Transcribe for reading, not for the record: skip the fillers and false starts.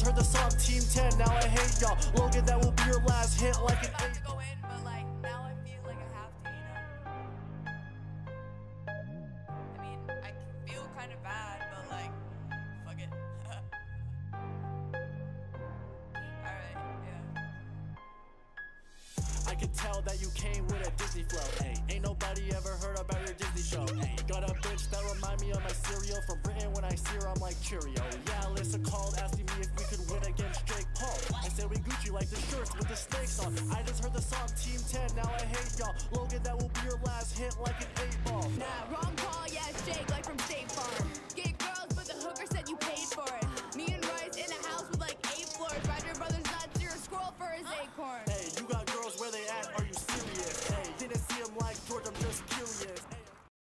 heard the song Team 10, now I hate y'all. Logan, that will be your last hit like an about to go in, but like now I feel like I have to, I mean, I feel kind of bad, but like, fuck it. Alright, yeah. I can tell that you came with a Disney flow. Hey, ain't nobody ever heard about your Disney show. Hey, got a bitch that remind me of my cereal from Britain. When I see her, I'm like Cheerio. Yeah, Alyssa called asking me if we could win against Jake Paul. I said we Gucci like the shirts with the snakes on. I just heard the song Team 10, now I hate y'all. Logan, that will be your last hit like an 8 ball. Nah, wrong call, yeah, it's Jake, like